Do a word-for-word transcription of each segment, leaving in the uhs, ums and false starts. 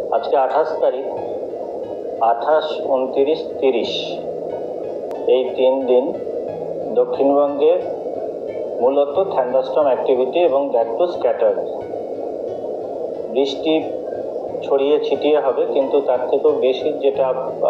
আজকে আঠাশ তারিখ, আঠাশ উনত্রিশ তিরিশ এই তিন দিন দক্ষিণবঙ্গে মূলত থান্ডারস্টর্ম অ্যাক্টিভিটি এবং দ্যাট টু স্ক্যাটার্ড। বৃষ্টি ছড়িয়ে ছিটিয়ে হবে, কিন্তু তার থেকেও বেশি যেটা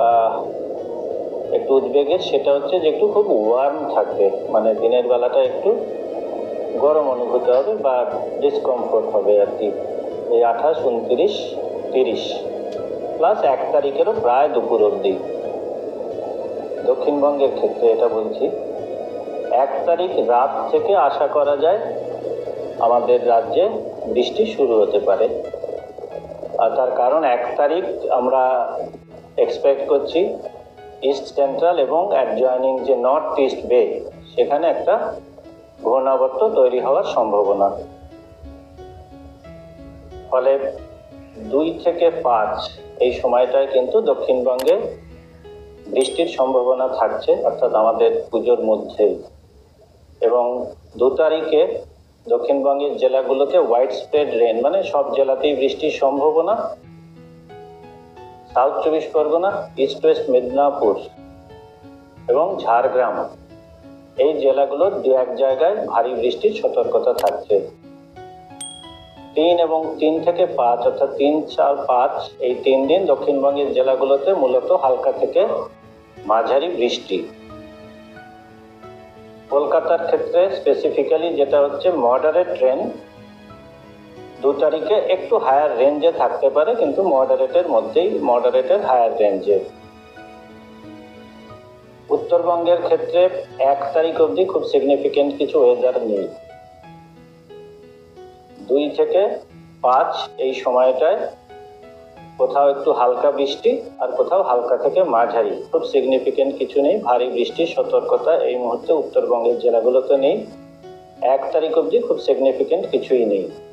একটু উদ্বেগের সেটা হচ্ছে যে একটু খুব ওয়ার্ম থাকবে, মানে দিনের বেলাটা একটু গরম অনুভূত হবে বা ডিসকমফোর্ট হবে আর কি। এই আঠাশ উনত্রিশ তিরিশ প্লাস এক তারিখেরও প্রায় দুপুর অবধি দক্ষিণবঙ্গের ক্ষেত্রে এটা বলছি। এক তারিখ রাত থেকে আশা করা যায় আমাদের রাজ্যে বৃষ্টি শুরু হতে পারে। আর তার কারণ এক তারিখ আমরা এক্সপেক্ট করছি ইস্ট সেন্ট্রাল এবং অ্যাডজয়নিং যে নর্থ ইস্ট বে, সেখানে একটা ঘূর্ণাবর্ত তৈরি হওয়ার সম্ভাবনা। ফলে দুই থেকে পাঁচ এই সময়টায় কিন্তু দক্ষিণবঙ্গে বৃষ্টির সম্ভাবনা থাকছে, অর্থাৎ আমাদের পুজোর মধ্যেই। এবং দু তারিখে দক্ষিণবঙ্গের জেলাগুলোতে হোয়াইট স্প্রেড রেন, মানে সব জেলাতেই বৃষ্টির সম্ভাবনা। সাউথ চব্বিশ পরগনা, ইস্ট ওয়েস্ট মেদিনীপুর এবং ঝাড়গ্রাম এই জেলাগুলোর দু এক জায়গায় ভারী বৃষ্টির সতর্কতা থাকছে। তিন এবং তিন থেকে পাঁচ অর্থাৎ তিন চার পাঁচ এই তিন দিন দক্ষিণবঙ্গের জেলাগুলোতে মূলত হালকা থেকে মাঝারি বৃষ্টি। কলকাতার ক্ষেত্রে স্পেসিফিক্যালি যেটা হচ্ছে মডারেট রেন, দু তারিখে একটু হায়ার রেঞ্জে থাকতে পারে, কিন্তু মডারেটের মধ্যেই, মডারেটের হায়ার রেঞ্জে। উত্তরবঙ্গের ক্ষেত্রে এক তারিখ অবধি খুব সিগনিফিকেন্ট কিছু ওয়েদার নেই। দুই থেকে পাঁচ এই সময়টায় কোথাও একটু হালকা বৃষ্টি আর কোথাও হালকা থেকে মাঝারি, খুব সিগনিফিকেন্ট কিছু নেই। ভারী বৃষ্টির সতর্কতা এই মুহূর্তে উত্তরবঙ্গের জেলাগুলোতে নেই। এক তারিখ অবধি খুব সিগনিফিকেন্ট কিছুই নেই।